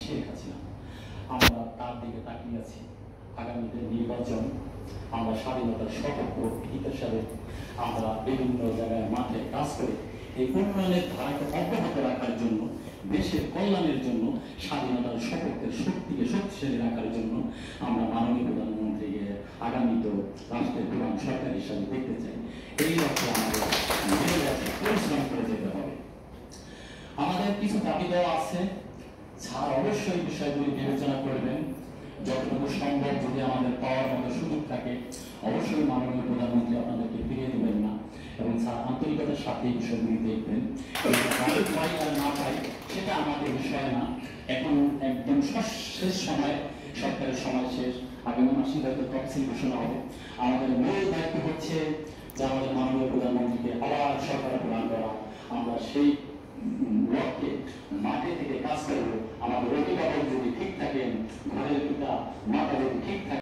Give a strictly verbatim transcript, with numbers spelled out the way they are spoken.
শেখ হাসিনা। আমরা তার দিকে তাকিয়ে আছি। আগামীতে নির্বাচন, আমরা স্বাধীনতার সপক্ষ হিসাবে আমরা বিভিন্ন জায়গায় মাঠে কাজ করে এই উন্নয়নের ধারাকে অব্যাহত রাখার জন্য, দেশের কল্যাণের জন্য, স্বাধীনতার সপক্ষের শক্তিকে শক্তিশালী রাখার জন্য আমরা মাননীয় প্রধানমন্ত্রীকে আগামীতে রাষ্ট্রের প্রধান সরকার হিসাবে দেখতে চাই। এই লক্ষ্যে আমাদের পরিশ্রম করে যেতে হবে। আমাদের কিছু দাবি দেওয়া আছে, স্যার অবশ্যই বিষয়গুলি বিবেচনা করবেন। যতটুকু সম্ভব যদি আমাদের পাওয়ার মতো সুযোগ থাকে অবশ্যই মাননীয় প্রধানমন্ত্রী আপনাদেরকে ফিরিয়ে দেবেন না, এবং স্যার আন্তরিকতার সাথে এই বিষয়গুলি দেখবেন। পাই আর না পাই সেটা আমাদের বিষয় না। এখন একদম শেষ সময়, সরকারের সময় শেষ, আগামী মাসে হয়তো তফসিল ঘোষণা হবে। আমাদের মূল দায়িত্ব হচ্ছে যে আমাদের মাননীয় প্রধানমন্ত্রীকে আবার সরকার প্রদান করা। আমরা সেই লক্ষ্যে মাঠে থেকে কাজ করবো। আমাদের অভিভাবক যদি ঠিক থাকেন, ঘরের পিতা মাতা যদি ঠিক থাকে।